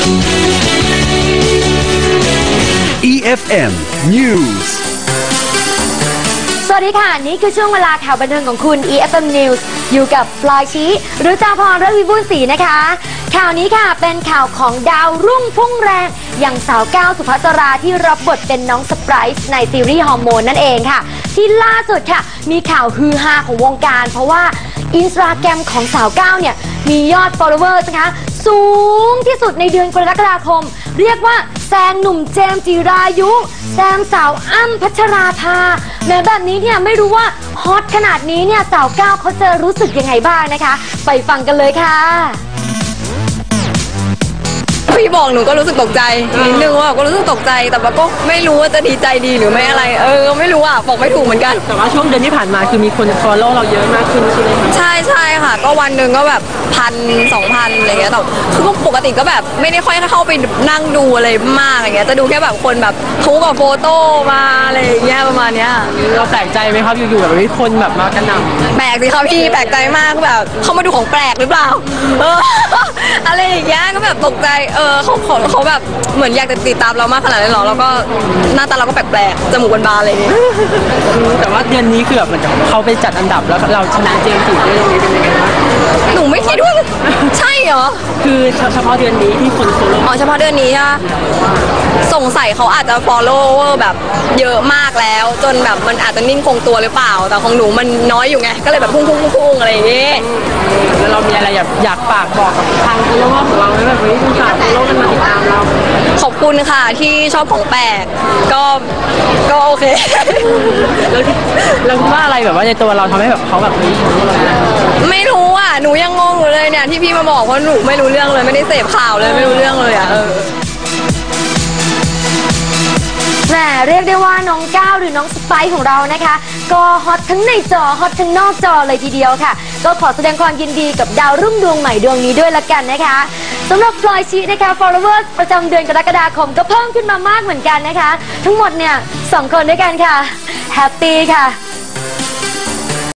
EFM News สวัสดีค่ะนี่คือช่วงเวลาข่าวบันเทิงของคุณ EFM News อยู่กับพลอยชี้หรือจาพร ฤทธิ์วิบูลย์ศรีนะคะข่าวนี้ค่ะเป็นข่าวของดาวรุ่งพุ่งแรงอย่างสาวก้าวสุภัสราที่รับบทเป็นน้องสไปซ์ในซีรีส์ฮอร์โมนนั่นเองค่ะที่ล่าสุดค่ะมีข่าวฮือฮาของวงการเพราะว่าอินสตาแกรมของสาวก้าวเนี่ยมียอด followers นะคะสูงที่สุดในเดือนกรกฎาคมเรียกว่าแซงหนุ่มเจมส์จิรายุแซงสาวอ้ำพัชราภาแม้แบบนี้เนี่ยไม่รู้ว่าฮอตขนาดนี้เนี่ยสาวก้าวเขาจะรู้สึกยังไงบ้างนะคะไปฟังกันเลยค่ะพี่บอกหนูก็รู้สึกตกใจนิดนึงว่าก็รู้สึกตกใจแต่ว่าก็ไม่รู้ว่าจะดีใจดีหรือไม่อะไรไม่รู้อ่ะบอกไม่ถูกเหมือนกันแต่ว่าช่วงเดือนที่ผ่านมาคือมีคน follow เราเยอะมากขึ้นใช่ไหมคะใช่ค่ะก็วันหนึ่งก็แบบ1,000-2,000อะไรเงี้ยแต่คือปกติก็แบบไม่ได้ค่อยเข้าไปนั่งดูอะไรมากอย่างเงี้ยจะดูแค่แบบคนแบบทุกกับโฟโต้มาอะไรอย่างเงี้ยประมาณเนี้ยเราแปลกใจไหมครับอยู่ๆแบบมีคนแบบมากระหน่ำแปลกสิครับพี่แปลกใจมากแบบเข้ามาดูของแปลกหรือเปล่าอะไรอย่างเงี้ยก็แบบตกใจเขาแบบเหมือนอยากจะติดตามเรามากขนาดนั้นหรอแล้วก็หน้าตาเราก็แปลกๆจมูกบานๆอะไรอย่างเงี้ยแต่ว่าเดือนนี้คือแบบเหมือนเขาไปจัดอันดับแล้วเราชนะเจมส์จิได้ตรงนี้เป็นยังไงบ้างหนูไม่คิดว่าใช่เหรอคือเฉพาะเดือนนี้ที่คนเฉพาะเดือนนี้อะสงสัยเขาอาจจะ follower แบบเยอะมากแล้วจนแบบมันอาจจะนิ่งคงตัวหรือเปล่าแต่ของหนูมันน้อยอยู่ไงก็เลยแบบพุ่งอะไรอย่างเงี้ยแล้วเรามีอะไรอยากฝากบอกกับทางfollowerของเราไหมแบบนี้คุณฝากfollowกันมาติดตามเราขอบคุณค่ะที่ชอบของแปลกก็โอเคแล้วคิดว่าอะไรแบบว่าในตัวเราทำให้แบบเขาแบบไม่รู้อ่ะหนูยังงงอยู่เลยเนี่ยที่พี่มาบอกเพราะหนูไม่รู้เรื่องเลยไม่ได้เสพข่าวเลยไม่รู้เรื่องเลยอ่ะแหมเรียกได้ว่าน้องก้าวหรือน้องสไปซ์ของเรานะคะก็ฮอตทั้งในจอฮอตทั้งนอกจอเลยทีเดียวค่ะก็ขอแสดงความยินดีกับดาวรุ่งดวงใหม่ดวงนี้ด้วยละกันนะคะสำหรับพลอยชีนะคะ followers ประจำเดือนกรกฎาคมก็เพิ่มขึ้นมามากเหมือนกันนะคะทั้งหมดเนี่ย2 คนด้วยกันค่ะแฮปปี้ค่ะ